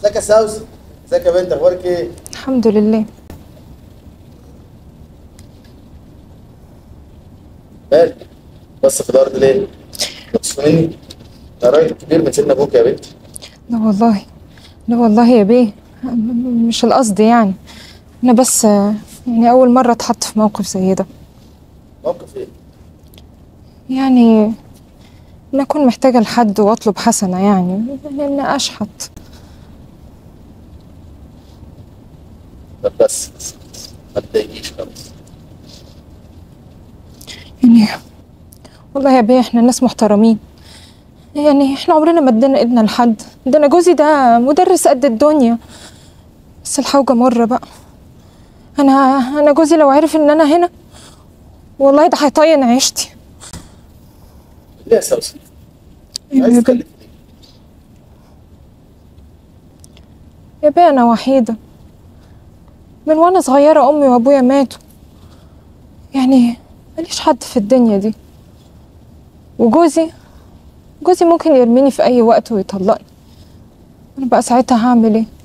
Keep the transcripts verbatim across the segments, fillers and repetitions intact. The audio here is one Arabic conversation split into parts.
ازيك يا سوسن؟ ازيك يا بنت؟ اخبارك ايه؟ الحمد لله. مالك؟ بص في الارض ليه؟ بتص مني؟ يا راجل كبير من سن ابوك يا بنتي. لا والله، لا والله يا بيه، م- مش القصد يعني. انا بس آه، يعني اول مره اتحط في موقف زي ده. موقف ايه؟ يعني انا اكون محتاجه لحد واطلب حسنه، يعني ان اشحت. طب بس بس بس. ما تضايقيش خالص. يعني والله يا بيه احنا ناس محترمين، يعني احنا عمرنا ما ادينا ايدنا لحد. ده انا جوزي ده مدرس قد الدنيا، بس الحوجه مره بقى. انا انا جوزي لو عرف ان انا هنا والله ده هيطين عيشتي. ليه يا سوسن؟ ايوه عايز يا بيه. تخليك ليه؟ يا بيه انا وحيده، من وانا صغيره امي وابويا ماتوا، يعني ماليش حد في الدنيا دي. وجوزي جوزي ممكن يرميني في اي وقت ويطلقني. انا بقى ساعتها هعمل ايه؟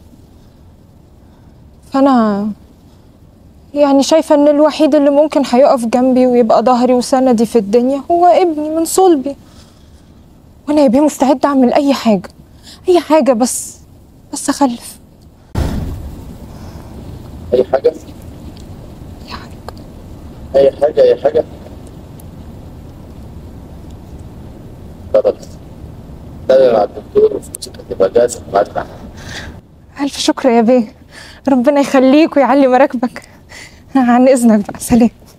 فانا يعني شايفه ان الوحيد اللي ممكن هيقف جنبي ويبقى ظهري وسندي في الدنيا هو ابني من صلبي. وانا يا بيه مستعده اعمل اي حاجه، اي حاجه، بس بس اخلف. اي حاجه؟ اي حاجه. اي حاجه اي حاجه؟ خلاص. تابع مع الدكتور وفلوسك هتبقى جاهزه في ميعاد. الف شكر يا بيه، ربنا يخليك ويعلي مراكبك. عن اذنك بقى، سلام.